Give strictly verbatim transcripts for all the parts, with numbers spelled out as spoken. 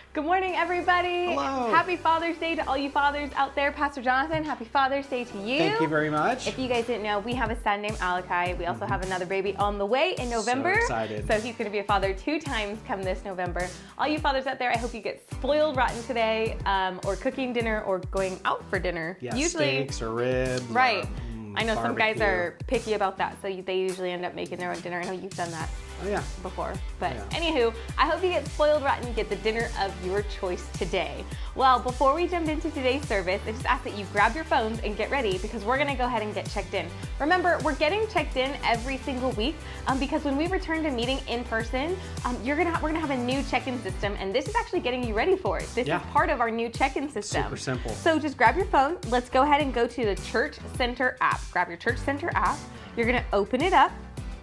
Good morning, everybody. Hello. Happy Father's Day to all you fathers out there. Pastor Jonathan, happy Father's Day to you. Thank you very much. If you guys didn't know, we have a son named Alakai. We also mm-hmm. have another baby on the way in November. So excited. So he's going to be a father two times come this November. All you fathers out there, I hope you get spoiled rotten today, um, or cooking dinner, or going out for dinner. Yeah, usually, steaks or ribs. Right. Or, mm, I know barbecue. some guys are picky about that, so they usually end up making their own dinner. I know you've done that. Oh, yeah. Before. But yeah. Anywho, I hope you get spoiled rotten, get the dinner of your choice today. Well, before we jump into today's service, I just ask that you grab your phones and get ready because we're gonna go ahead and get checked in. Remember, we're getting checked in every single week um, because when we return to meeting in person, um, you're gonna we're gonna have a new check-in system, and this is actually getting you ready for it. This yeah. is part of our new check-in system. Super simple. So just grab your phone. Let's go ahead and go to the Church Center app. Grab your Church Center app. You're gonna open it up.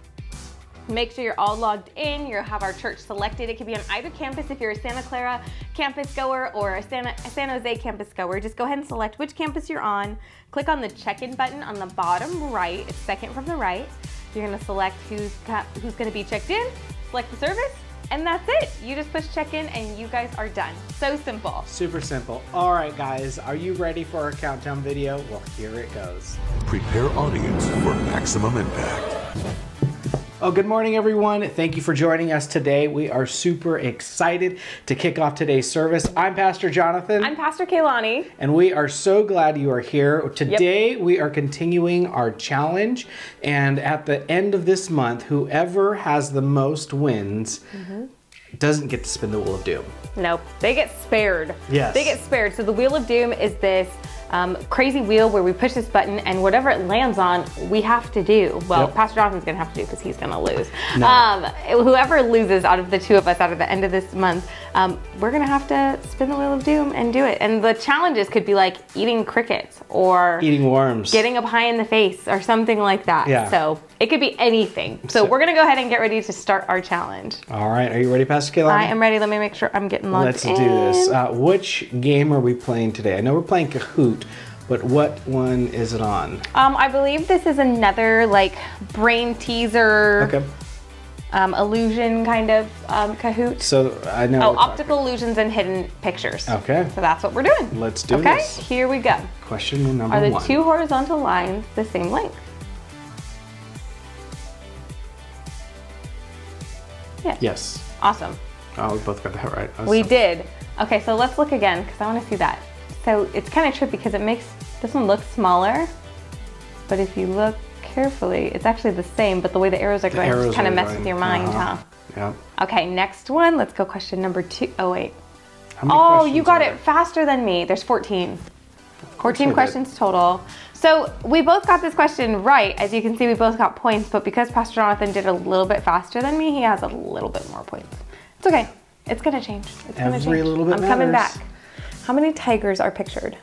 Make sure you're all logged in. You'll have our church selected. It could be on either campus if you're a Santa Clara campus goer or a, Santa, a San Jose campus goer. Just go ahead and select which campus you're on. Click on the check-in button on the bottom right. It's second from the right. You're gonna select who's, got, who's gonna be checked in, select the service, and that's it. You just push check-in and you guys are done. So simple. Super simple. All right, guys, are you ready for our countdown video? Well, here it goes. Prepare audience for maximum impact. Oh, good morning, everyone. Thank you for joining us today. We are super excited to kick off today's service. I'm Pastor Jonathan. I'm Pastor Kaylani. And we are so glad you are here. Today, yep. we are continuing our challenge. And at the end of this month, whoever has the most wins mm-hmm. doesn't get to spin the Wheel of Doom. Nope, they get spared. Yes. They get spared. So the Wheel of Doom is this Um, crazy wheel where we push this button and whatever it lands on, we have to do. Well, yep. Pastor Jonathan's gonna have to do because he's gonna lose. No. Um, whoever loses out of the two of us out of the end of this month, um, we're gonna have to spin the Wheel of Doom and do it. And the challenges could be like eating crickets or eating worms, getting up high in the face or something like that. Yeah. So it could be anything. So, so we're gonna go ahead and get ready to start our challenge. All right, are you ready, Pastor Kaylani? I am ready. Let me make sure I'm getting logged Let's in. Let's do this. Uh, which game are we playing today? I know we're playing Kahoot, but what one is it on? Um, I believe this is another like brain teaser, okay. um, illusion kind of um, Kahoot. So I know. Oh, optical illusions and hidden pictures. Okay. So that's what we're doing. Let's do okay? this. Okay, here we go. Question number one. Are the one. two horizontal lines the same length? Yes. Yes. Awesome. Oh, we both got that right. Awesome. We did. Okay, so let's look again because I want to see that. So it's kind of tricky because it makes this one look smaller, but if you look carefully, it's actually the same, but the way the arrows are the going arrows just kind of messes going. with your mind, uh-huh. huh? Yeah. Okay, next one. Let's go question number two. Oh, wait. How many oh, you got are it there? faster than me. There's fourteen. fourteen I questions did. total. So we both got this question right. As you can see, we both got points, but because Pastor Jonathan did a little bit faster than me, he has a little bit more points. It's okay. It's gonna change. It's gonna Every change. little bit I'm coming matters. back. How many tigers are pictured?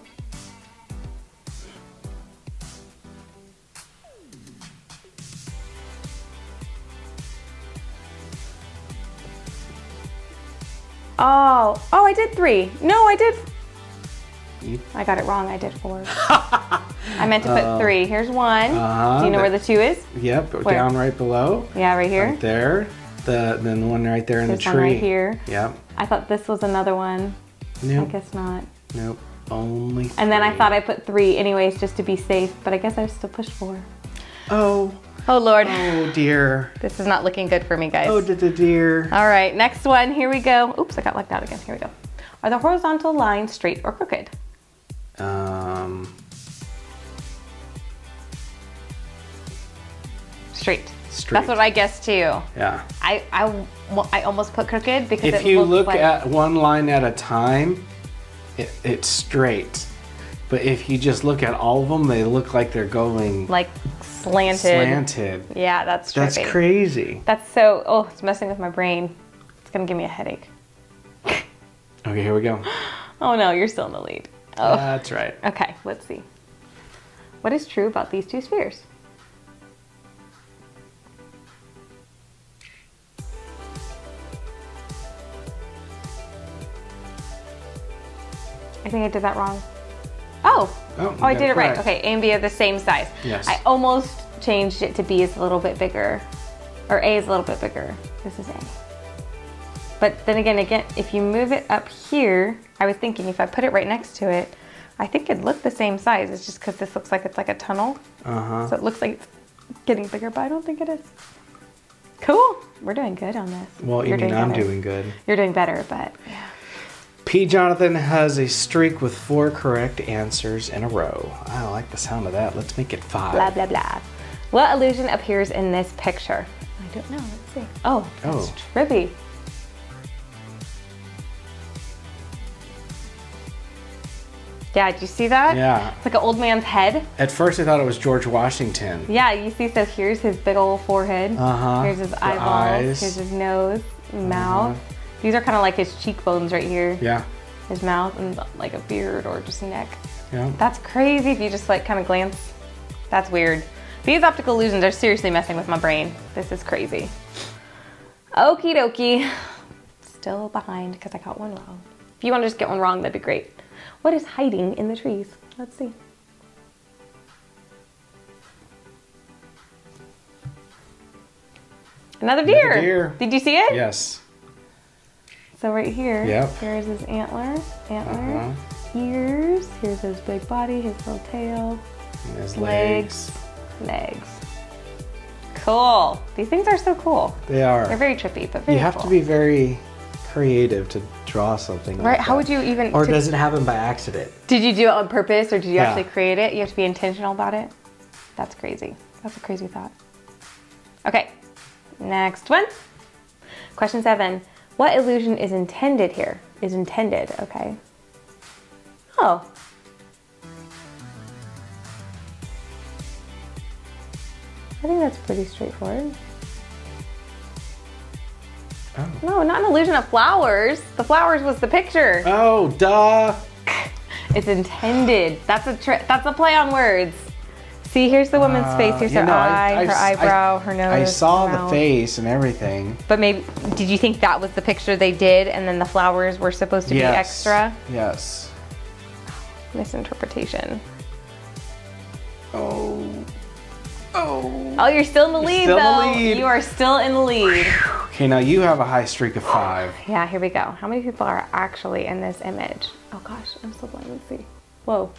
Oh, oh, I did three. No, I did. You... I got it wrong. I did four. I meant to put uh, three. Here's one. Uh, Do you know that, where the two is? Yep, where? Down right below. Yeah, right here. Right there. The then the one right there in There's the tree. One right here. Yep. I thought this was another one. Nope. I guess not. Nope. Only three. And then I thought I put three anyways just to be safe, but I guess I still pushed four. Oh. Oh Lord. Oh dear. This is not looking good for me, guys. Oh dear. All right, next one. Here we go. Oops, I got locked out again. Here we go. Are the horizontal lines straight or crooked? Um. Straight. Straight. That's what I guessed too. Yeah. I I, I almost put crooked because if it you looks look like... at one line at a time, it, it's straight. But if you just look at all of them, they look like they're going like slanted. Slanted. Yeah, that's trippy. That's crazy. That's so. Oh, it's messing with my brain. It's gonna give me a headache. Okay, here we go. Oh no, you're still in the lead. Oh. That's right. Okay, let's see. What is true about these two spheres? I think I did that wrong. Oh, oh, oh I did it right. correct. Okay, A and B are the same size. Yes. I almost changed it to B is a little bit bigger, or A is a little bit bigger. This is A. But then again, again, if you move it up here, I was thinking if I put it right next to it, I think it'd look the same size. It's just because this looks like it's like a tunnel. Uh-huh. So it looks like it's getting bigger, but I don't think it is. Cool. We're doing good on this. Well, you You're mean doing I'm better. doing good. You're doing better, but yeah. P. Jonathan has a streak with four correct answers in a row. I like the sound of that. Let's make it five. Blah, blah, blah. What illusion appears in this picture? I don't know. Let's see. Oh, that's Oh. trippy. Yeah, did you see that? Yeah. It's like an old man's head. At first I thought it was George Washington. Yeah, you see, so here's his big old forehead. Uh-huh. Here's his The eyeballs. eyes. Here's his nose, mouth. Uh-huh. These are kind of like his cheekbones right here. Yeah. His mouth and like a beard or just neck. Yeah. That's crazy if you just like kind of glance. That's weird. These optical illusions are seriously messing with my brain. This is crazy. Okie dokie. Still behind because I got one wrong. If you want to just get one wrong, that'd be great. What is hiding in the trees? Let's see. Another deer. Another deer. Did you see it? Yes. So right here, Yep. here's his antler, antler, Uh-huh. ears, here's his big body, his little tail, And his legs, legs. legs. Cool. These things are so cool. They are. They're very trippy, but very You have cool. to be very creative to draw something Right, like how that. would you even... Or to- does it happen by accident? Did you do it on purpose or did you Yeah. actually create it? You have to be intentional about it. That's crazy. That's a crazy thought. Okay, next one. Question seven. What illusion is intended here? Is intended, okay. Oh. I think that's pretty straightforward. Oh. No, not an illusion of flowers. The flowers was the picture. Oh, duh. It's intended. That's a tri- that's a play on words. See, here's the woman's Uh, face. Here's you her know, I- eye, I- her I- eyebrow, her nose. I saw her the mouth. face and everything. But maybe, did you think that was the picture they did and then the flowers were supposed to yes. be extra? Yes. Misinterpretation. Oh. Oh. Oh, you're still in the lead still in the though. lead. You are still in the lead. Okay, now you have a high streak of five. Yeah, here we go. How many people are actually in this image? Oh gosh, I'm so blind. Let's see. Whoa.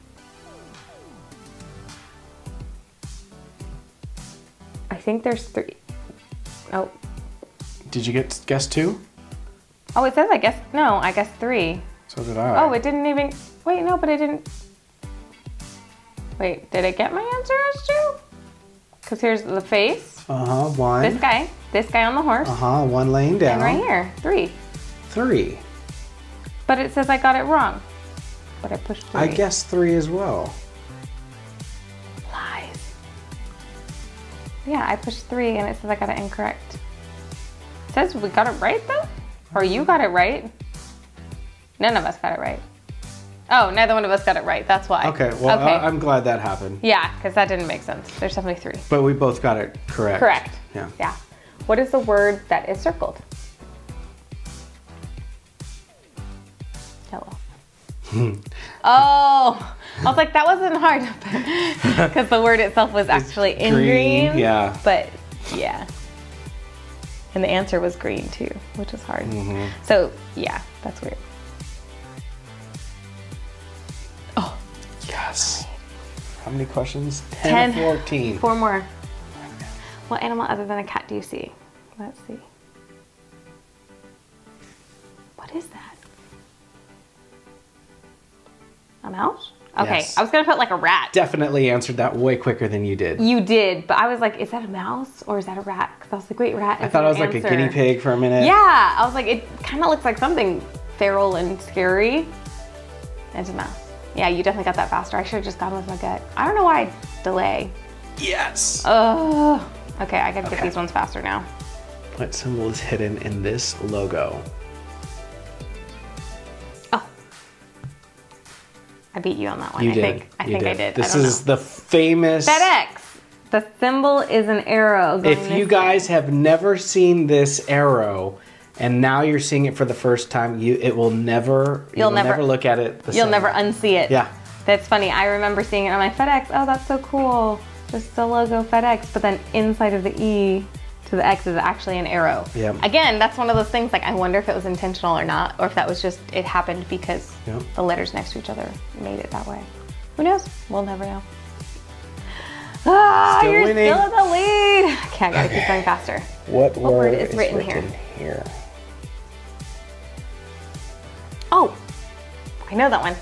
I think there's three. Oh. Did you get guess two? Oh, it says I guess, no, I guess three. So did I. Oh, it didn't even, wait, no, but it didn't. Wait, did it get my answer as two? Because here's the face, Uh-huh, one. this guy, this guy on the horse, Uh-huh, one laying down. and right here, three. Three. But it says I got it wrong. But I pushed three. I guessed three as well. Lies. Yeah, I pushed three and it says I got it incorrect. It says we got it right though? Or you got it right? None of us got it right. Oh, neither one of us got it right. That's why. Okay, well, okay. I- I'm glad that happened. Yeah, because that didn't make sense. There's definitely three. But we both got it correct. Correct. Yeah. Yeah. What is the word that is circled? Yellow. Oh, I was like, that wasn't hard because the word itself was actually in green, green. yeah. But yeah. And the answer was green too, which was hard. Mhm. So yeah, that's weird. Oh, Yes. How many questions? Ten, ten. or fourteen. Four more. What animal other than a cat do you see? Let's see. What is that? A mouse? Okay, Yes. I was gonna put like a rat. Definitely answered that way quicker than you did. You did, but I was like, is that a mouse or is that a rat? Because I was like, wait, rat. I thought it was like a guinea pig for a minute. Yeah, I was like, it kind of looks like something feral and scary. It's a mouse. Yeah, you definitely got that faster. I should have just gone with my gut. I don't know why I delay. Yes. Oh, okay, I gotta get Okay. these ones faster now. What symbol is hidden in this logo? Oh, I beat you on that one. You I did. think. I You think I did. did. This I don't is know. the famous. FedEx. The symbol is an arrow. Going If you this guys way. have never seen this arrow, and now you're seeing it for the first time, you it will never. You'll will never- never look at it. The You'll same. never unsee it. Yeah. That's funny. I remember seeing it on my FedEx. Oh, that's so cool. Just the logo FedEx, but then inside of the E, So the X is actually an arrow. Yep. Again, that's one of those things, like I wonder if it was intentional or not, or if that was just, it happened because Yep. the letters next to each other made it that way. Who knows? We'll never know. Ah, Still you're winning. still in the lead. Okay, I gotta keep going faster. What, What word, word is is written written, here? here? Oh, I know that one.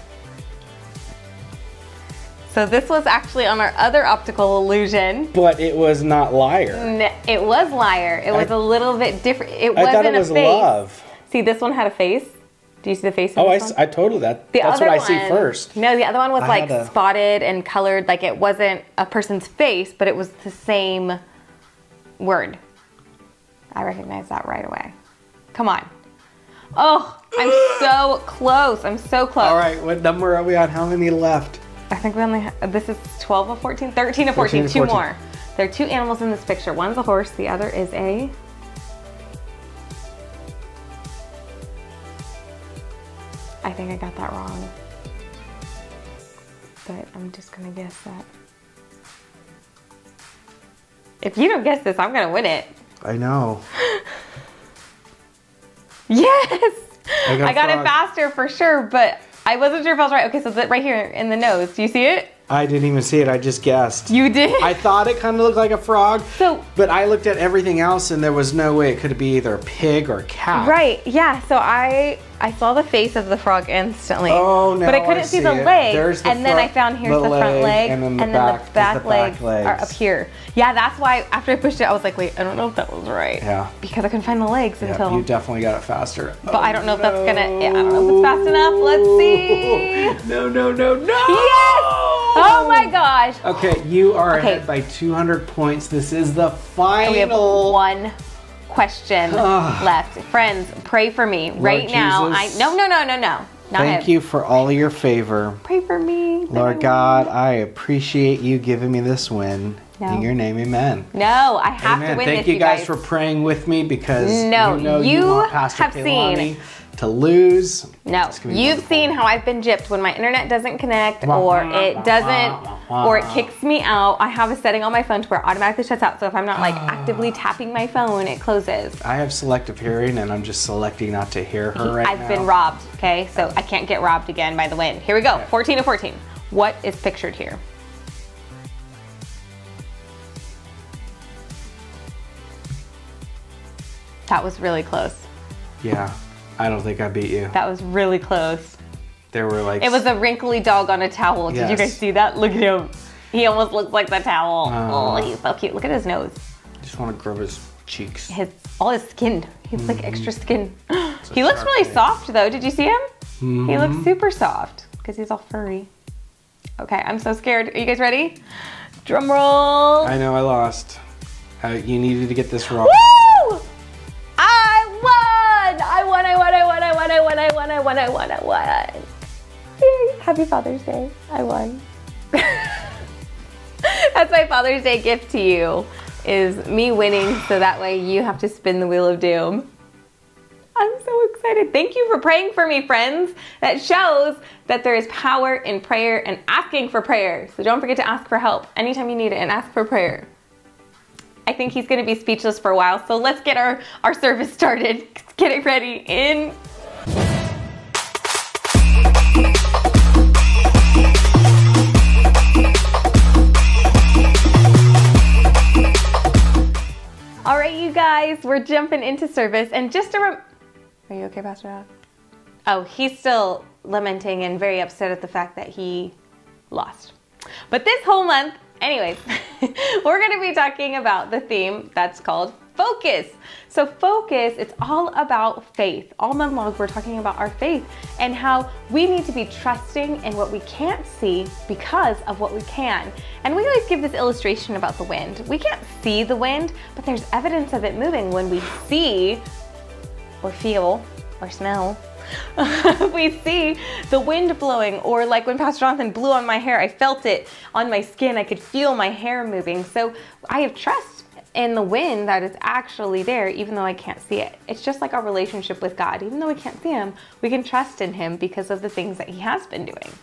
So this was actually on our other optical illusion. But it was not liar. N- It was liar. It was I- a little bit different. It I wasn't thought it was a face. love. See, this one had a face. Do you see the face? In Oh, I, this s- one? I totally that. The That's other what I see one- first. No, the other one was I like had a- spotted and colored. Like it wasn't a person's face, but it was the same word. I recognize that right away. Come on. Oh, I'm so close. I'm so close. All right, what number are we on? How many left? I think we only have, this is twelve of fourteen, thirteen of fourteen, thirteen two of fourteen. more. There are two animals in this picture. One's a horse, the other is a... I think I got that wrong. But I'm just gonna guess that. If you don't guess this, I'm gonna win it. I know. Yes! I got I got it frog. faster for sure, but I wasn't sure if I was right. Okay, so it's right here in the nose. Do you see it? I didn't even see it. I just guessed. You did? I thought it kind of looked like a frog, So- but I looked at everything else and there was no way it could be either a pig or a cat. Right, yeah, so I I saw the face of the frog instantly. Oh, now But I couldn't I see see the it. leg. There's the and then I front- found here's the the, front leg, leg, and then the and back- the back, the back legs, are legs. up here. Yeah, that's why after I pushed it, I was like, wait, I don't know if that was right. Yeah. Because I couldn't find the legs Yeah, until... you definitely got it faster. but I don't know if that's gonna, yeah, I don't know if it's fast enough. Let's see. No, no, no, no. Yes! Oh my gosh. Okay, you are Okay. ahead by two hundred points. This is the And we have final. one question Ugh. left. Friends, pray for me right now. I Jesus. No, no, no, no, no. Not Thank him. you for all of your favor. Pray for me. that I Lord win. God, I appreciate you giving me this win. No. In your name, amen. No, I have Amen. to win Thank this, you you guys, guys. for praying with me because No, you know you you want Pastor have Kehlani seen- to lose. No, It's gonna be you've wonderful. seen how I've been gypped when my internet doesn't connect Wah, or wah, it wah, doesn't, wah, wah. or it kicks me out. I have a setting on my phone to where it automatically shuts out. So if I'm not like actively tapping my phone, it closes. I have selective hearing and I'm just selecting not to hear her right I've now. been robbed, okay? So I can't get robbed again by the wind. Here we go, Okay. fourteen to fourteen. What is pictured here? That was really close. Yeah, I don't think I beat you. That was really close. There were like. It was a wrinkly dog on a towel. Did you Yes. guys see that? Look at him. He almost looks like the towel. Oh. Oh, he's so cute. Look at his nose. Just want to grab his cheeks. His all his skin. He's like extra skin. a He looks sharp really face. soft though. Did you see him? He Mhm. looks super soft because he's all furry. Okay, I'm so scared. Are you guys ready? Drum roll. I know I lost. Uh, you needed to get this wrong. Woo! I won! I won, I won, I won, I won, I won, I won, I won, I won, I won. Yay. Happy Father's Day. I won. That's my Father's Day gift to you, is me winning so that way you have to spin the wheel of doom. I'm so excited. Thank you for praying for me, friends. That shows that there is power in prayer and asking for prayer. So don't forget to ask for help anytime you need it and ask for prayer. I think he's gonna be speechless for a while, so let's get our, our service started. Get it ready in. All right, you guys, we're jumping into service, and just a rem- Are you okay, Pastor Dog? Oh, he's still lamenting and very upset at the fact that he lost. But this whole month, anyways, we're gonna be talking about the theme that's called focus. So focus, it's all about faith. All month long, we're talking about our faith and how we need to be trusting in what we can't see because of what we can. And we always give this illustration about the wind. We can't see the wind, but there's evidence of it moving when we see or feel or smell. We see the wind blowing, or like when Pastor Jonathan blew on my hair, I felt it on my skin. I could feel my hair moving. So I have trust in the wind that it's actually there, even though I can't see it. It's just like our relationship with God. Even though we can't see him, we can trust in him because of the things that he has been doing.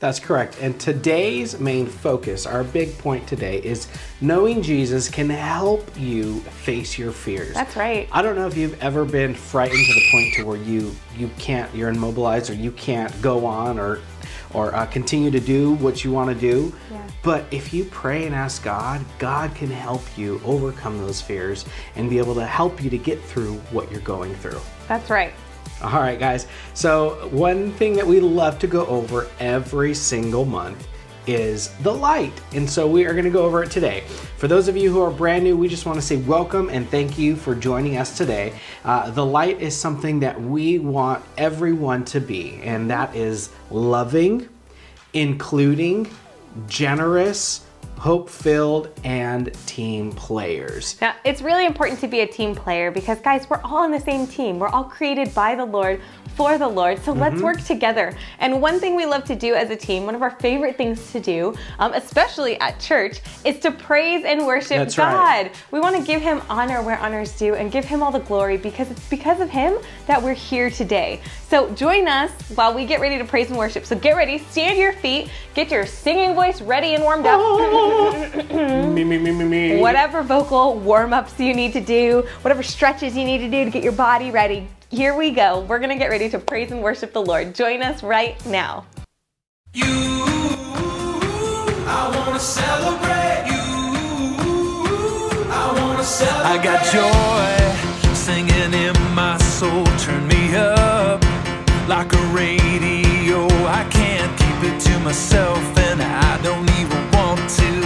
That's correct. And today's main focus, our big point today, is knowing Jesus can help you face your fears. That's right. I don't know if you've ever been frightened to the point to where you you can't, you're immobilized, or you can't go on or or uh, continue to do what you want to do. Yeah. But if you pray and ask God, God can help you overcome those fears and be able to help you to get through what you're going through. That's right. All right, guys. So one thing that we love to go over every single month is the light. And so we are going to go over it today. For those of you who are brand new, we just want to say welcome and thank you for joining us today. Uh, the light is something that we want everyone to be, and that is loving, including, generous, hope-filled, and team players. Now, it's really important to be a team player because, guys, we're all on the same team. We're all created by the Lord, for the Lord, so mm-hmm. let's work together. And one thing we love to do as a team, one of our favorite things to do, um, especially at church, is to praise and worship That's God. Right. We want to give Him honor where honor's due and give Him all the glory because it's because of Him that we're here today. So join us while we get ready to praise and worship. So get ready, stand to your feet, get your singing voice ready and warmed up. me, me, me, me, me. Whatever vocal warm-ups you need to do, whatever stretches you need to do to get your body ready. Here we go. We're gonna get ready to praise and worship the Lord. Join us right now. You, I wanna celebrate you. I wanna celebrate. I got joy singing in my soul. Turn me up like a radio. I can't keep it to myself, and I don't even want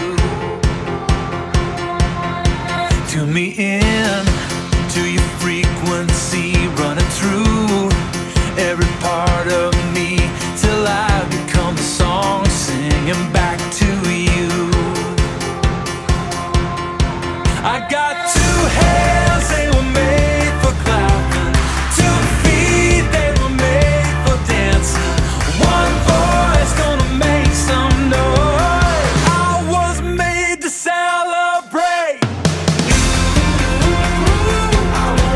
to. Tune me in to your frequency, running through every part of me till I become a song singing back to you. I got two hands, they were made for clapping, two feet, they were made for dancing, one voice gonna make some noise. I was made to celebrate. I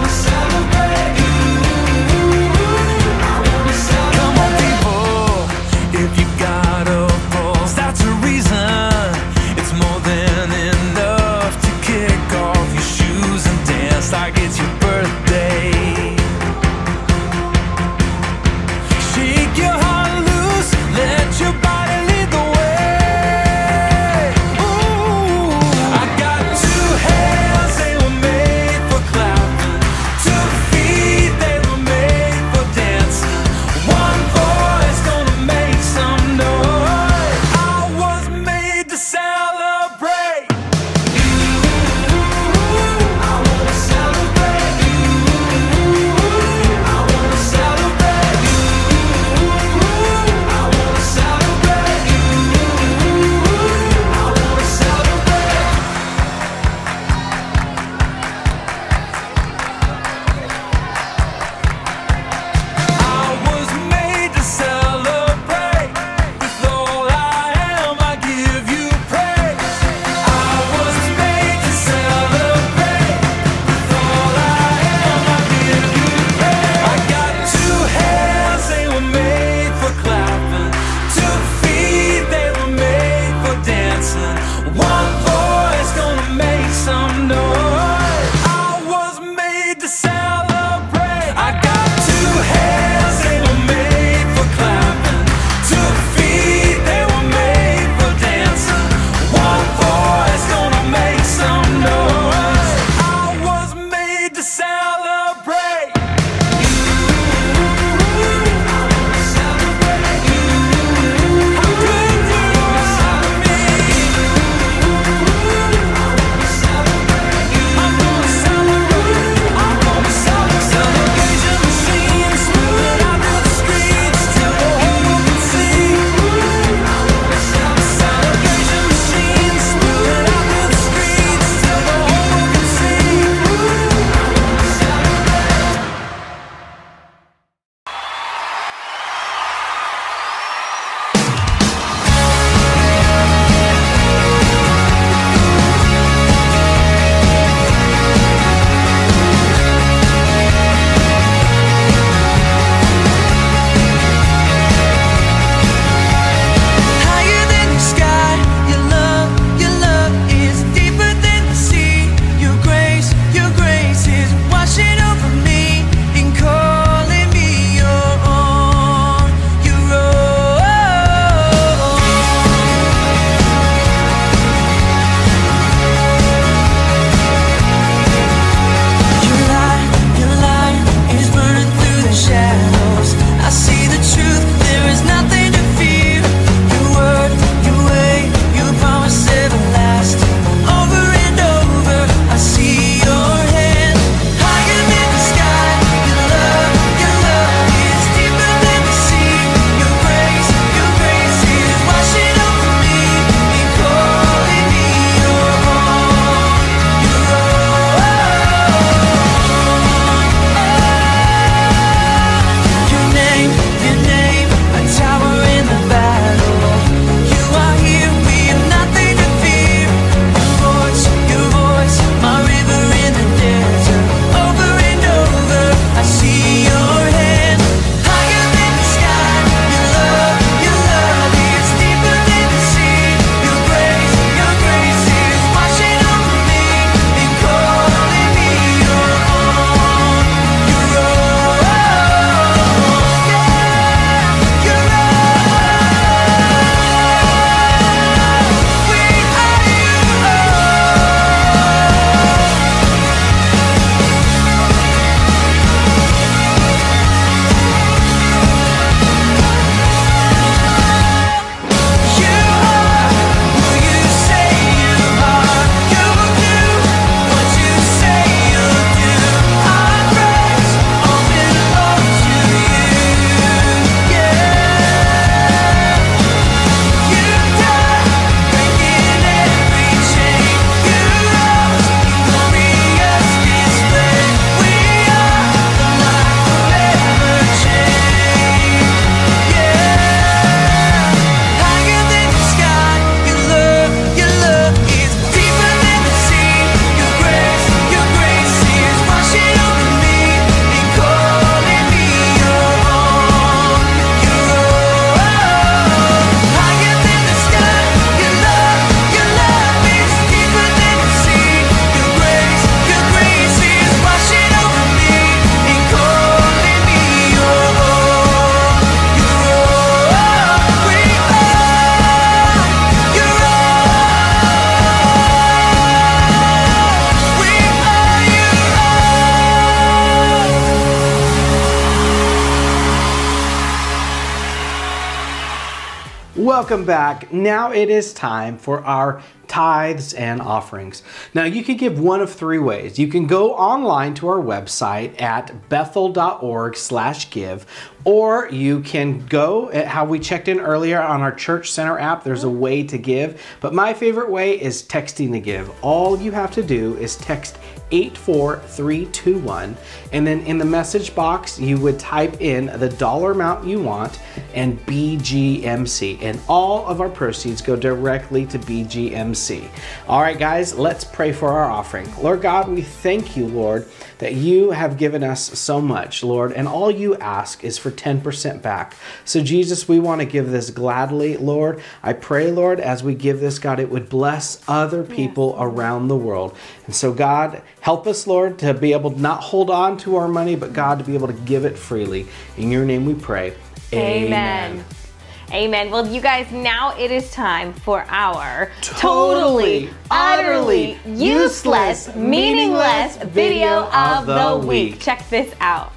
Welcome back. Now it is time for our tithes and offerings. Now you can give one of three ways. You can go online to our website at bethel dot org slash give, or you can go at how we checked in earlier on our Church Center app. There's a way to give, but my favorite way is texting to give. All you have to do is text eight four three two one, and then in the message box you would type in the dollar amount you want and B G M C, and all of our proceeds go directly to B G M C. All right guys, let's pray for our offering. Lord God, we thank you, Lord, that you have given us so much, Lord, and all you ask is for ten percent back. So Jesus, we want to give this gladly, Lord. I pray, Lord, as we give this, God, it would bless other people yes. around the world. And so God, help us, Lord, to be able to not hold on to our money, but God, to be able to give it freely. In your name we pray. Amen. Amen. Amen. Well, you guys, now it is time for our totally, utterly useless, meaningless video of the week. Check this out.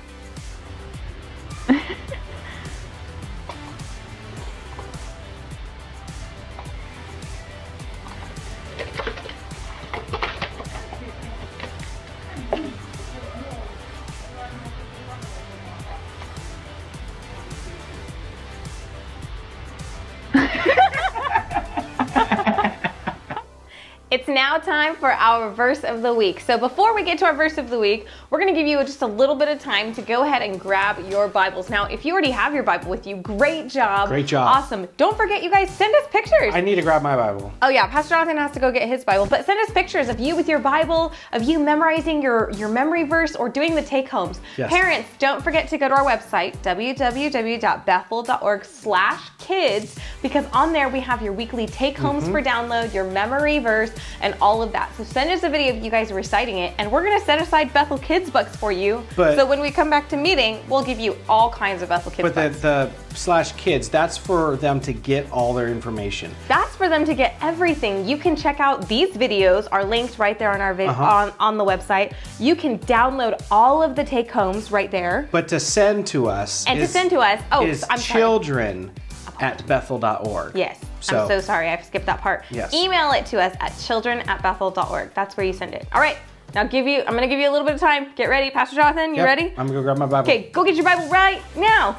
It's now time for our verse of the week. So before we get to our verse of the week, we're going to give you just a little bit of time to go ahead and grab your Bibles. Now, if you already have your Bible with you, great job. Great job. Awesome. Don't forget, you guys, send us pictures. I need to grab my Bible. Oh yeah, Pastor Jonathan has to go get his Bible, but send us pictures of you with your Bible, of you memorizing your, your memory verse or doing the take-homes. Yes. Parents, don't forget to go to our website, w w w dot bethel dot org slash kids, because on there we have your weekly take-homes mm-hmm. for download, your memory verse, and all of that. So send us a video of you guys reciting it, and we're going to set aside Bethel Kids Bucks for you. But, so when we come back to meeting, we'll give you all kinds of Bethel Kids but Bucks. But the, the slash kids, that's for them to get all their information. That's for them to get everything. You can check out these videos, are linked right there on our vid uh-huh. on, on the website. You can download all of the take-homes right there. But to send to us and is, to send to us, oh, is I'm children sorry. at bethel dot org. Yes. So, I'm so sorry, I skipped that part. Yes. Email it to us at children at bethel dot org. That's where you send it. All right, now give you, I'm gonna give you a little bit of time. Get ready, Pastor Jonathan, you yep. ready? I'm gonna go grab my Bible. Okay, go get your Bible right now.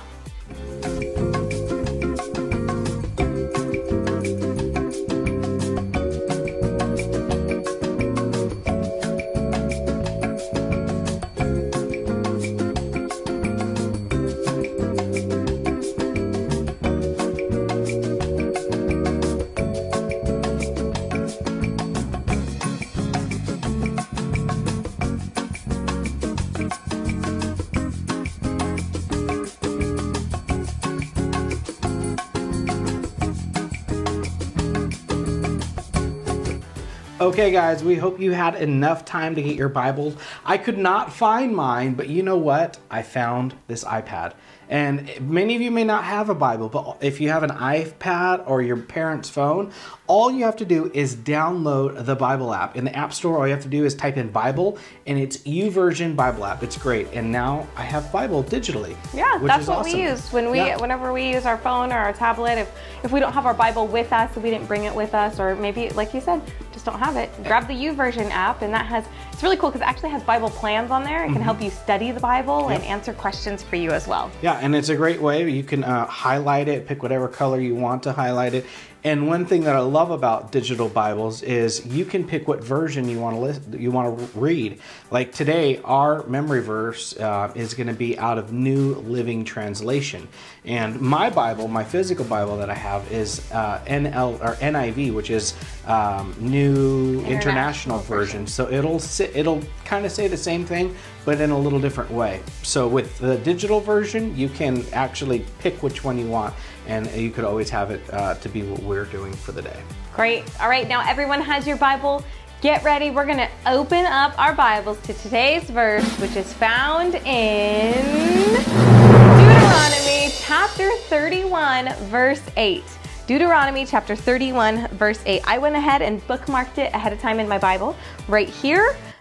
Okay guys, we hope you had enough time to get your Bibles. I could not find mine, but you know what? I found this iPad. And many of you may not have a Bible, but if you have an iPad or your parents' phone, all you have to do is download the Bible app. In the App Store, all you have to do is type in Bible, and it's YouVersion Bible app. It's great. And now I have Bible digitally. Yeah, which that's is what awesome. we use when we, yeah. whenever we use our phone or our tablet. If if we don't have our Bible with us, we didn't bring it with us, or maybe, like you said, just don't have it, grab the YouVersion app, and that has, it's really cool because it actually has Bible plans on there. It can mm-hmm. help you study the Bible yep. and answer questions for you as well. Yeah, and it's a great way. You can uh, highlight it, pick whatever color you want to highlight it. And one thing that I love about digital Bibles is you can pick what version you want to listen, you want to read. Like today, our memory verse uh, is going to be out of New Living Translation, and my Bible, my physical Bible that I have, is uh, N L or N I V, which is um, New International, International version. So it'll sit, it'll kind of say the same thing, but in a little different way. So with the digital version, you can actually pick which one you want, and you could always have it uh, to be what we're doing for the day. Great. All right, now everyone has your Bible. Get ready. We're going to open up our Bibles to today's verse, which is found in Deuteronomy chapter thirty-one, verse eight. Deuteronomy chapter thirty-one, verse eight. I went ahead and bookmarked it ahead of time in my Bible right here.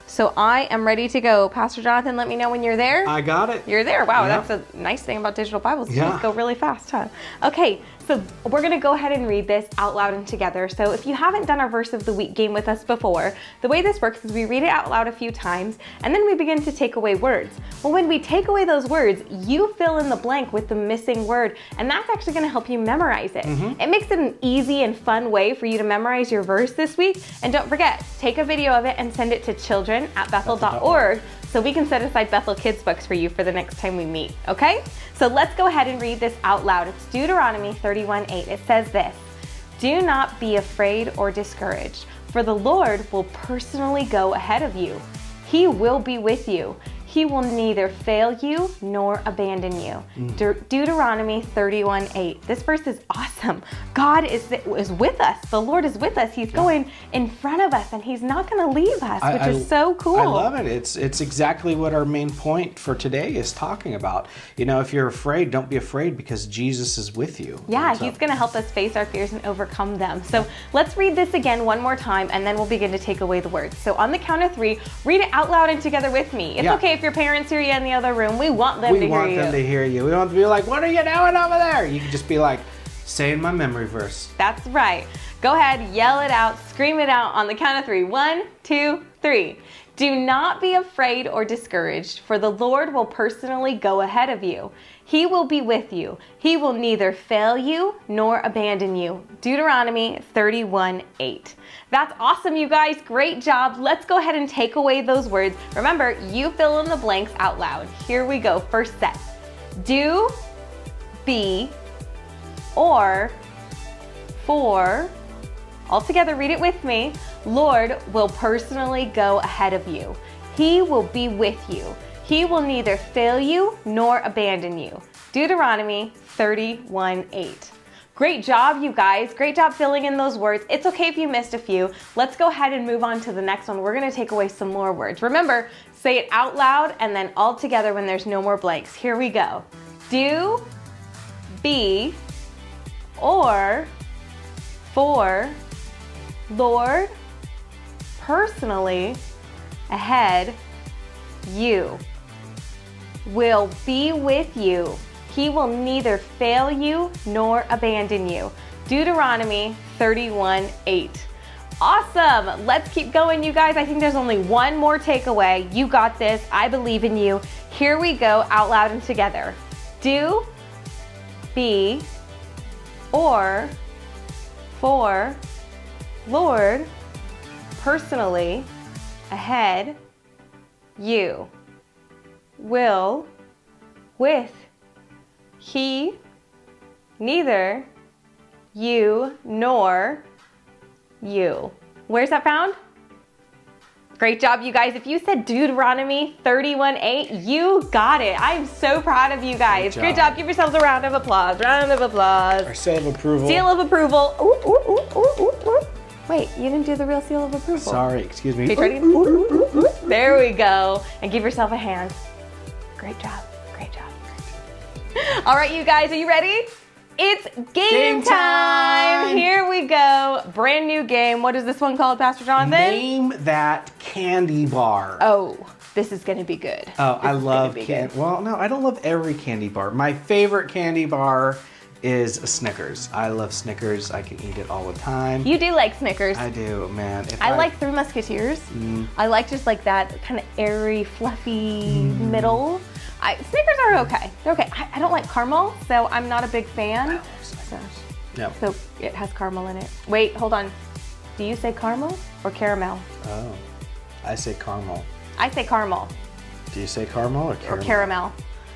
So I am ready to go. Pastor Jonathan, let me know when you're there. I got it. You're there. Wow, Yeah. that's a nice thing about digital Bibles. You Yeah. just go really fast, huh? Okay, so we're gonna go ahead and read this out loud and together. So if you haven't done our verse of the week game with us before, the way this works is we read it out loud a few times and then we begin to take away words. Well, when we take away those words, you fill in the blank with the missing word, and that's actually gonna help you memorize it. Mm-hmm. It makes it an easy and fun way for you to memorize your verse this week. And don't forget, take a video of it and send it to children at bethel dot org so we can set aside Bethel Kids books for you for the next time we meet, okay? So let's go ahead and read this out loud. It's Deuteronomy thirty-one eight. It says this, "Do not be afraid or discouraged, for the Lord will personally go ahead of you. He will be with you. He will neither fail you nor abandon you." Mm. De- Deuteronomy thirty-one eight. This verse is awesome. God is, is with us. The Lord is with us. He's yeah. going in front of us and he's not gonna leave us, I, which I, is so cool. I love it. It's it's exactly what our main point for today is talking about. You know, if you're afraid, don't be afraid because Jesus is with you. Yeah, so. he's gonna help us face our fears and overcome them. So let's read this again one more time and then we'll begin to take away the words. So on the count of three, read it out loud and together with me. It's yeah. okay if your parents hear you in the other room. We want them we to hear want you. them to hear you. We want to be like, what are you doing over there? You can just be like, saying my memory verse. That's right. Go ahead, yell it out, scream it out on the count of three. One, two, three. Do not be afraid or discouraged, for the Lord will personally go ahead of you. He will be with you. He will neither fail you nor abandon you. Deuteronomy thirty-one eight. That's awesome, you guys. Great job. Let's go ahead and take away those words. Remember, you fill in the blanks out loud. Here we go. First set. Do, be, or, for. All together, read it with me. Lord will personally go ahead of you. He will be with you. He will neither fail you nor abandon you. Deuteronomy thirty-one eight. Great job, you guys. Great job filling in those words. It's okay if you missed a few. Let's go ahead and move on to the next one. We're gonna take away some more words. Remember, say it out loud and then all together when there's no more blanks. Here we go. Do, be, or, for, Lord, personally, ahead, you, will be with you. He will neither fail you nor abandon you. Deuteronomy thirty-one eight. Awesome. Let's keep going, you guys. I think there's only one more takeaway. You got this. I believe in you. Here we go, out loud and together. Do, be, or, for, Lord, personally, ahead, you, will, with, he, neither, you, nor, you. Where's that found? Great job, you guys. If you said Deuteronomy thirty-one eight, you got it. I'm so proud of you guys. Great job. Great job. Give yourselves a round of applause. Round of applause. Our seal of approval. Seal of approval. Ooh, ooh, ooh, ooh, ooh, ooh. Wait, you didn't do the real seal of approval. Sorry, excuse me. Okay, ready? Ooh, ooh, ooh, ooh. There we go. And give yourself a hand. Great job. Great job. All right, you guys, are you ready? It's game, Game time. time. Here we go. Brand new game. What is this one called, Pastor Jonathan? Name that candy bar. Oh, this is going to be good. Oh, This I is love gonna be candy. good. Well, no, I don't love every candy bar. My favorite candy bar is a Snickers. I love Snickers. I can eat it all the time. You do like Snickers. I do, man. If I like Three Musketeers. Mm. I like just like that kind of airy, fluffy Mm. middle. I, Snickers are okay. They're okay. I, I don't like caramel, so I'm not a big fan. So, No. so it has caramel in it. Wait, hold on. Do you say caramel or caramel? Oh, I say caramel. I say caramel Do you say caramel or or caramel? caramel.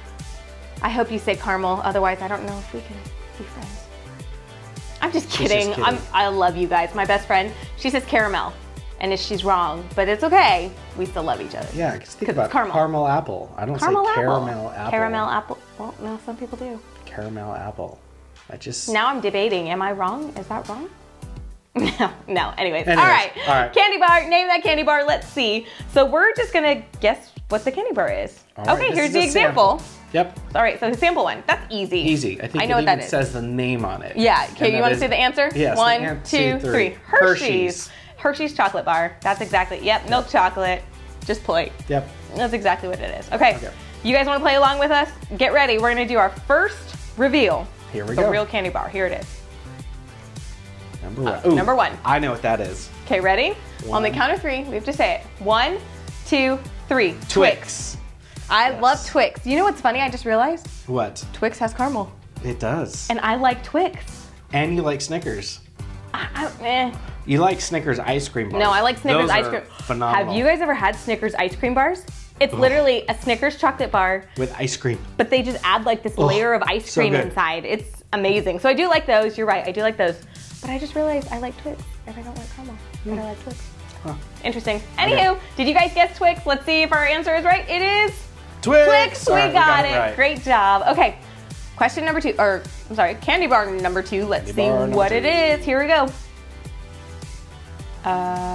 I hope you say caramel, otherwise I don't know if we can be friends. I'm just She's just kidding. kidding. I'm, I love you guys. My best friend, she says caramel, and if she's wrong, but it's okay. We still love each other. Yeah, because think 'Cause about it's caramel. caramel apple. I don't Caramel say apple. caramel apple. Caramel apple. Well, no, some people do. Caramel apple. I just. Now I'm debating. Am I wrong? Is that wrong? No, no. Anyways, Anyways, all right. all right. Candy bar. Name that candy bar. Let's see. So we're just gonna guess what the candy bar is. All right, Okay, this here's is the a example. sample. Yep. All right, so the sample one. That's easy. Easy. I think I know it what that even is. says the name on it. Yeah. And Okay. You that want to is- say the answer? Yes. the One, an- two, three. Hershey's. Hershey's. Hershey's chocolate bar. That's exactly. Yep. Milk chocolate. just play. Yep. That's exactly what it is. Okay. Okay. You guys want to play along with us? Get ready. We're going to do our first reveal. Here we the go. real candy bar. Here it is. Number one. Uh, Ooh, number one. I know what that is. Okay, ready? One. On the count of three, we have to say it. One, two, three. Twix. I Yes. love Twix. You know what's funny? I just realized What? Twix has caramel, It does. and I like Twix. And you like Snickers. I, I, eh. You like Snickers ice cream bars. No, I like Snickers Those ice are cream. Phenomenal. Have you guys ever had Snickers ice cream bars? It's literally a Snickers chocolate bar, With ice cream. but they just add like this layer of ice so cream good. inside. It's amazing. So I do like those. You're right. I do like those. But I just realized I like Twix, and I don't like caramel. But I like Twix. Huh. Interesting. Anywho, did you guys guess Twix? Let's see if our answer is right. It is Twix. Twix. All We right, got, it. right. Great job. Okay. Question number two, or I'm sorry, candy bar number two. Let's Candy see bar number what two. it is. Here we go. Uh,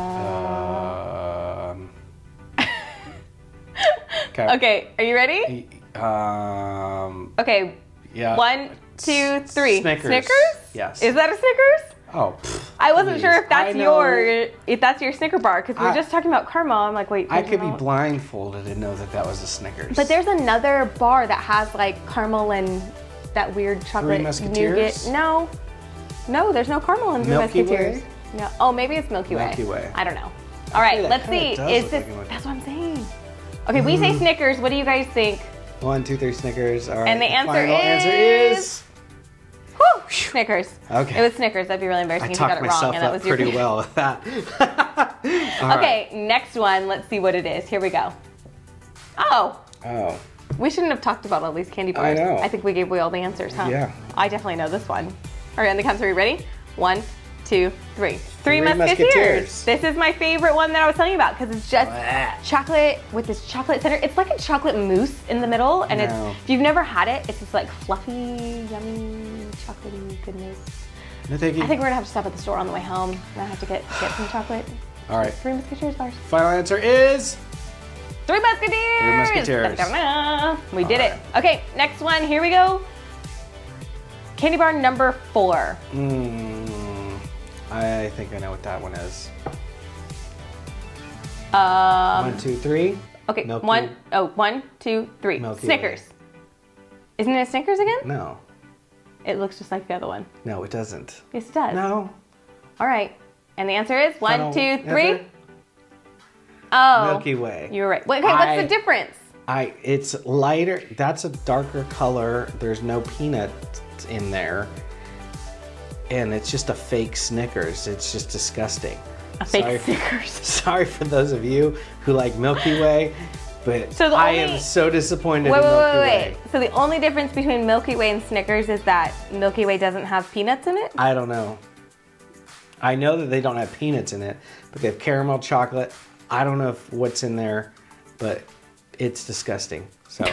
Um. Okay. okay, are you ready? Um. Okay, Yeah. one, two, three. Snickers. Snickers? Yes. Is that a Snickers? Oh. pff, I wasn't please. sure if that's I know. your if that's your Snicker bar because we were I- just talking about caramel. I'm like, wait. I there's could be no- blindfolded and know that that was a Snickers. But there's another bar that has like caramel and that weird chocolate Musketeers? nougat. No, no, there's no caramel in Three Milky Musketeers. Way? No. Oh, maybe it's Milky Way. Milky Way. I don't know. All right, that let's kinda see. does Is look this? like a Milky- That's what I'm saying. Okay, we say Snickers. What do you guys think? One, two, three Snickers. All right. And the answer final is- answer is. Whew, Snickers. Okay. It was Snickers. That'd be really embarrassing I if you got talked it wrong. myself And that up was your pretty well with that. All right. Okay, next one. Let's see what it is. Here we go. Oh, Oh. we shouldn't have talked about all these candy bars. know. I think we gave away all the answers, huh? Yeah. I definitely know this one. All right, on the count of three. Ready? One, two, three. Three, Three Musketeers. Musketeers. This is my favorite one that I was telling you about because it's just Blah. chocolate with this chocolate center. It's like a chocolate mousse in the middle, and No. it's if you've never had it, it's this like fluffy, yummy, chocolatey goodness. No, thank you. I think we're gonna have to stop at the store on the way home. And I have to get get some chocolate. All right. Three Musketeers bars. Final answer is. Three Musketeers. Three Musketeers. Da-da-da. We did All it. Okay, next one. Here we go. Candy bar number four. Mm, I think I know what that one is. Um, One, two, three. okay, Milky- one, oh, one, two, three. Milky Snickers. Isn't it Snickers again? No. It looks just like the other one. No, it doesn't. Yes, it does. No. All right. And the answer is one, Final two, three. answer? Oh. Milky Way. You were right. Wait, okay, what's I- the difference? I. It's lighter. That's a darker color. There's no peanut in there, and it's just a fake Snickers. It's just disgusting. A fake Sorry. Snickers. Sorry for those of you who like Milky Way, but So the I only- am so disappointed Wait, in wait, Milky wait, Way. wait. So the only difference between Milky Way and Snickers is that Milky Way doesn't have peanuts in it? I don't know. I know that they don't have peanuts in it, but they have caramel chocolate. I don't know if what's in there, but it's disgusting. So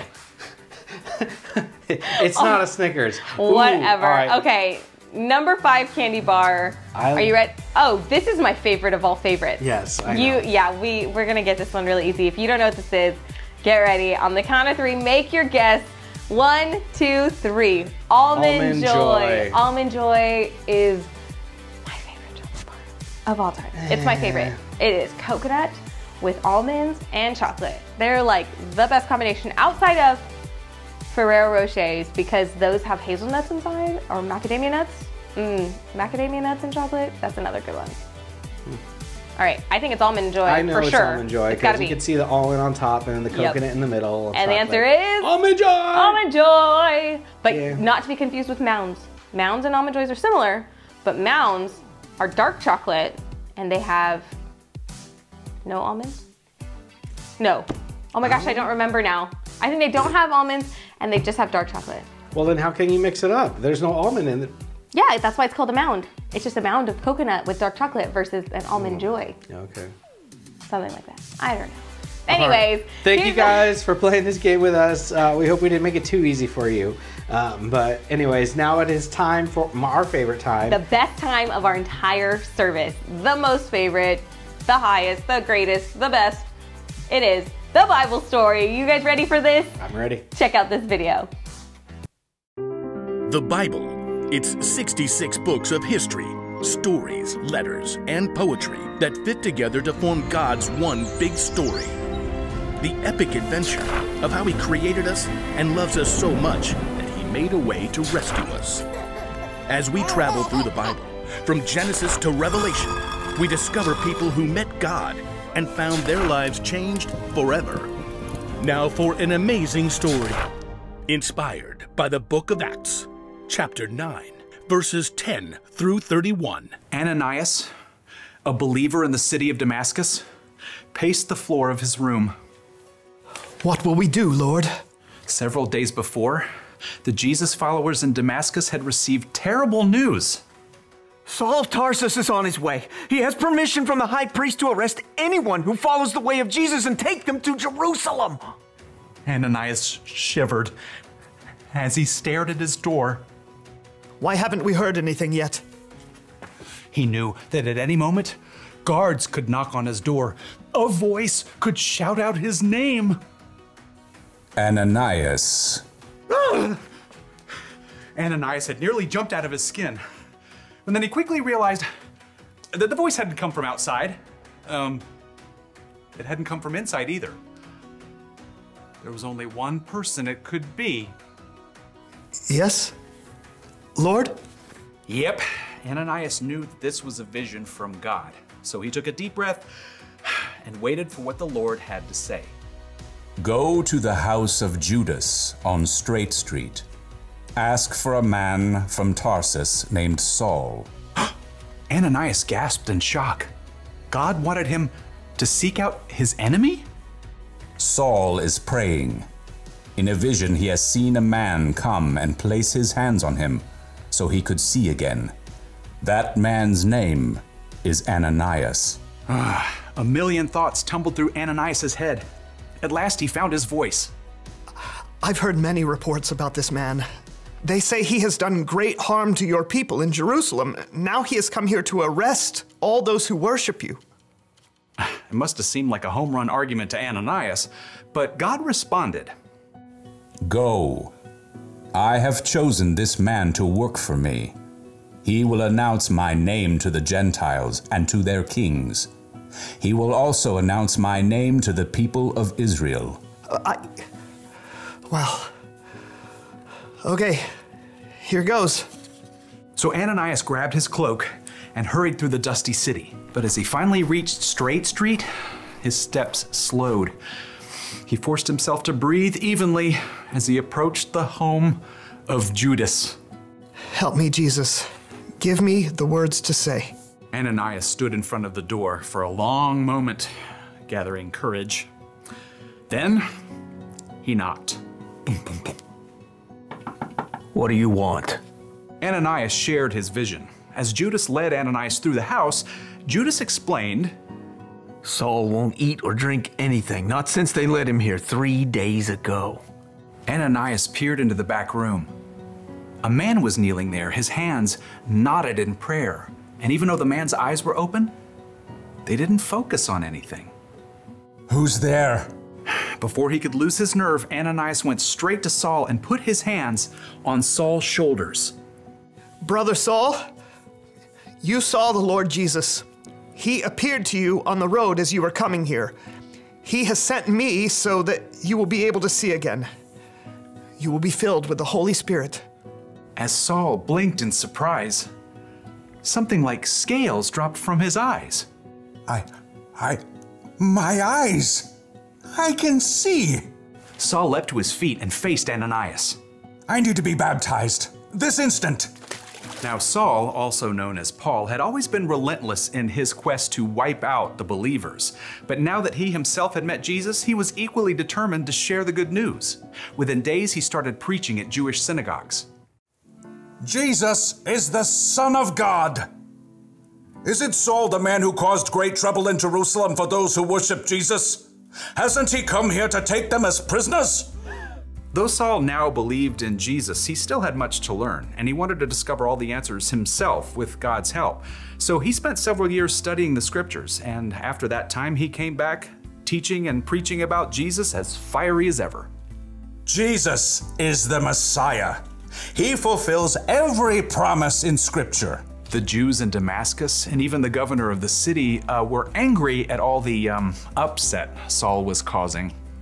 it's not a Snickers. Ooh, Whatever. all right. Okay. Number five candy bar. I- Are you ready? Oh, this is my favorite of all favorites. Yes, I You, know. yeah, we we're gonna get this one really easy. If you don't know what this is, get ready. On the count of three, make your guess. One, two, three. Almond, Almond Joy. Joy. Almond Joy is my favorite chocolate bar of all time. It's my favorite. It is coconut with almonds and chocolate. They're like the best combination outside of Ferrero Rochers because those have hazelnuts inside or macadamia nuts. Mmm, macadamia nuts and chocolate. That's another good one. All right, I think it's Almond Joy I know for it's sure. Almond Joy It's gotta because you be. can see the almond on top and the Yep. coconut in the middle. And the chocolate. answer is Almond Joy. Almond Joy. But Yeah. not to be confused with Mounds. Mounds and Almond Joys are similar, but Mounds are dark chocolate and they have no almonds? No. Oh my gosh, I don't remember now. I think they don't have almonds and they just have dark chocolate. Well, then how can you mix it up? There's no almond in it. Yeah, that's why it's called a mound. It's just a mound of coconut with dark chocolate versus an almond joy. Okay. Something like that. I don't know. Anyways. Thank you here's the- guys for playing this game with us. Uh, we hope we didn't make it too easy for you. Um, but anyways, now it is time for m- our favorite time. The best time of our entire service. The most favorite, the highest, the greatest, the best. It is the Bible story. You guys ready for this? I'm ready. Check out this video. The Bible. It's sixty-six books of history, stories, letters, and poetry that fit together to form God's one big story. the epic adventure of how he created us and loves us so much that he made a way to rescue us. As we travel through the Bible, from Genesis to Revelation, we discover people who met God and found their lives changed forever. Now for an amazing story, inspired by the book of Acts, chapter nine, verses ten through thirty-one. Ananias, a believer in the city of Damascus, paced the floor of his room. What will we do, Lord? Several days before, the Jesus followers in Damascus had received terrible news. Saul of Tarsus is on his way. He has permission from the high priest to arrest anyone who follows the way of Jesus and take them to Jerusalem. Ananias shivered as he stared at his door. Why haven't we heard anything yet? He knew that at any moment, guards could knock on his door. A voice could shout out his name. Ananias. Ananias had nearly jumped out of his skin. And then he quickly realized that the voice hadn't come from outside. Um, it hadn't come from inside either. There was only one person it could be. Yes? Lord? Yep. Ananias knew that this was a vision from God. So he took a deep breath and waited for what the Lord had to say. Go to the house of Judas on Straight Street. Ask for a man from Tarsus named Saul. Ananias gasped in shock. God wanted him to seek out his enemy? Saul is praying. In a vision, he has seen a man come and place his hands on him so he could see again. That man's name is Ananias. A million thoughts tumbled through Ananias' head. At last, he found his voice. I've heard many reports about this man. They say he has done great harm to your people in Jerusalem. Now he has come here to arrest all those who worship you. It must have seemed like a home run argument to Ananias, but God responded. Go. I have chosen this man to work for me. He will announce my name to the Gentiles and to their kings. He will also announce my name to the people of Israel. Uh, I... Well... Okay, here goes. So Ananias grabbed his cloak and hurried through the dusty city. But as he finally reached Straight Street, his steps slowed. He forced himself to breathe evenly as he approached the home of Judas. Help me, Jesus. Give me the words to say. Ananias stood in front of the door for a long moment, gathering courage. Then he knocked. What do you want? Ananias shared his vision. As Judas led Ananias through the house, Judas explained, Saul won't eat or drink anything, not since they led him here three days ago. Ananias peered into the back room. A man was kneeling there, his hands knotted in prayer. And even though the man's eyes were open, they didn't focus on anything. Who's there? Before he could lose his nerve, Ananias went straight to Saul and put his hands on Saul's shoulders. Brother Saul, you saw the Lord Jesus. He appeared to you on the road as you were coming here. He has sent me so that you will be able to see again. You will be filled with the Holy Spirit. As Saul blinked in surprise, something like scales dropped from his eyes. I, I, my eyes. I can see. Saul leapt to his feet and faced Ananias. I need to be baptized this instant. Now Saul, also known as Paul, had always been relentless in his quest to wipe out the believers. But now that he himself had met Jesus, he was equally determined to share the good news. Within days, he started preaching at Jewish synagogues. Jesus is the Son of God. Isn't Saul the man who caused great trouble in Jerusalem for those who worship Jesus? Hasn't he come here to take them as prisoners? Though Saul now believed in Jesus, he still had much to learn, and he wanted to discover all the answers himself with God's help. So he spent several years studying the scriptures, and after that time he came back teaching and preaching about Jesus as fiery as ever. Jesus is the Messiah. He fulfills every promise in Scripture. The Jews in Damascus and even the governor of the city uh, were angry at all the um, upset Saul was causing.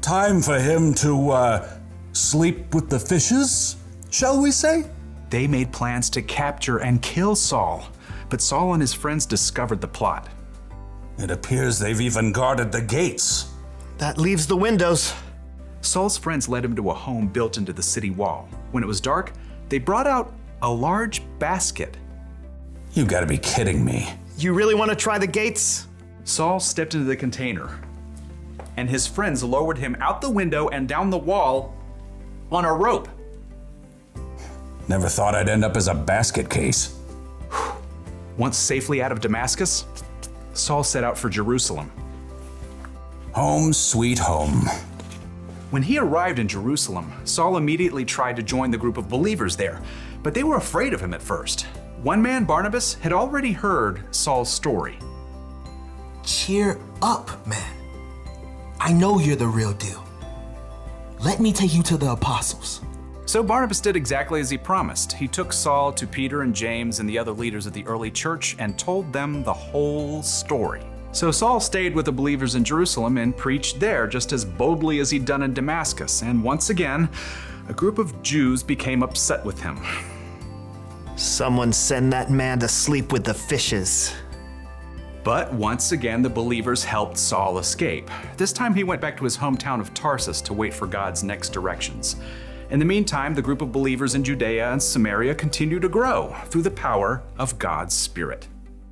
Time for him to, uh, sleep with the fishes, shall we say? They made plans to capture and kill Saul, but Saul and his friends discovered the plot. It appears they've even guarded the gates. That leaves the windows. Saul's friends led him to a home built into the city wall. When it was dark, they brought out a large basket. You gotta be kidding me. You really want to try the gates? Saul stepped into the container, and his friends lowered him out the window and down the wall on a rope. Never thought I'd end up as a basket case. Once safely out of Damascus, Saul set out for Jerusalem. Home sweet home. When he arrived in Jerusalem, Saul immediately tried to join the group of believers there, but they were afraid of him at first. One man, Barnabas, had already heard Saul's story. Cheer up, man. I know you're the real deal. Let me take you to the apostles. So Barnabas did exactly as he promised. He took Saul to Peter and James and the other leaders of the early church and told them the whole story. So Saul stayed with the believers in Jerusalem and preached there just as boldly as he'd done in Damascus. And once again, a group of Jews became upset with him. Someone send that man to sleep with the fishes. But once again, the believers helped Saul escape. This time he went back to his hometown of Tarsus to wait for God's next directions. In the meantime, the group of believers in Judea and Samaria continued to grow through the power of God's Spirit.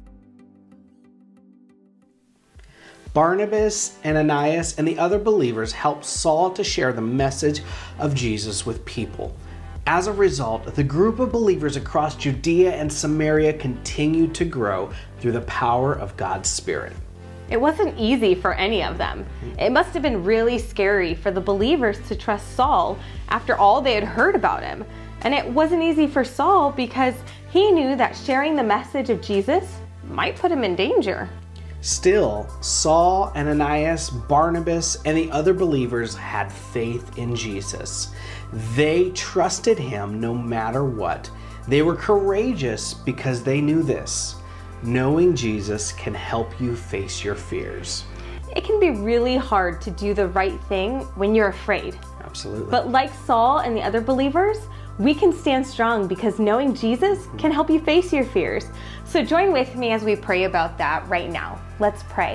Barnabas, Ananias, and the other believers helped Saul to share the message of Jesus with people. As a result, the group of believers across Judea and Samaria continued to grow through the power of God's Spirit. It wasn't easy for any of them. It must have been really scary for the believers to trust Saul after all they had heard about him. And it wasn't easy for Saul because he knew that sharing the message of Jesus might put him in danger. Still, Saul, Ananias, Barnabas, and the other believers had faith in Jesus. They trusted him no matter what. They were courageous because they knew this: knowing Jesus can help you face your fears. It can be really hard to do the right thing when you're afraid. Absolutely. But like Saul and the other believers, we can stand strong because knowing Jesus can help you face your fears. So join with me as we pray about that right now. Let's pray.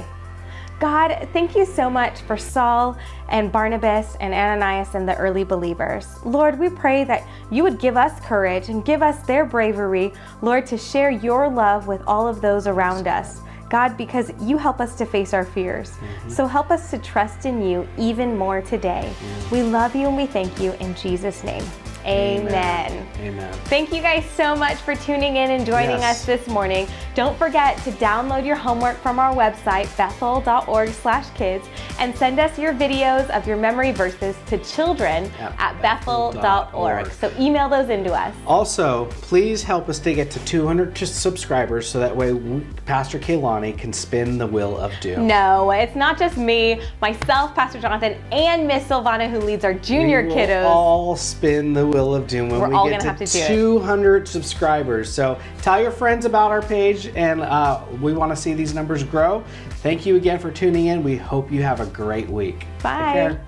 God, thank you so much for Saul and Barnabas and Ananias and the early believers. Lord, we pray that you would give us courage and give us their bravery, Lord, to share your love with all of those around us. God, because you help us to face our fears. Mm-hmm. So help us to trust in you even more today. Mm-hmm. We love you and we thank you in Jesus' name. Amen. Amen. Amen. Thank you guys so much for tuning in and joining yes. us this morning. Don't forget to download your homework from our website, bethel dot org slash kids, and send us your videos of your memory verses to children yep. at bethel dot org. So email those into us. Also, please help us to get to two hundred subscribers so that way Pastor Kaylani can spin the wheel of doom. No, it's not just me, myself, Pastor Jonathan, and Miss Silvana, who leads our junior we will kiddos. all spin the wheel of doom when We're we all get gonna to, have to do two hundred it. subscribers. So tell your friends about our page, and uh, we want to see these numbers grow. Thank you again for tuning in. We hope you have a great week. Bye. Take care.